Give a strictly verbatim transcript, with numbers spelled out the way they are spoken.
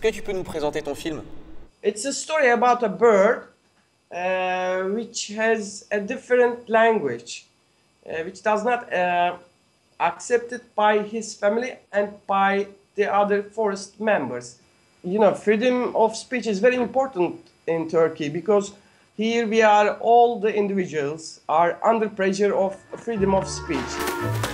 que tu peux nous présenter ton film? It's a story about a bird uh, which has a different language, uh, which does not uh, accepted by his family and by the other forest members. You know, freedom of speech is very important in Turkey because here we are, all the individuals are under pressure of freedom of speech.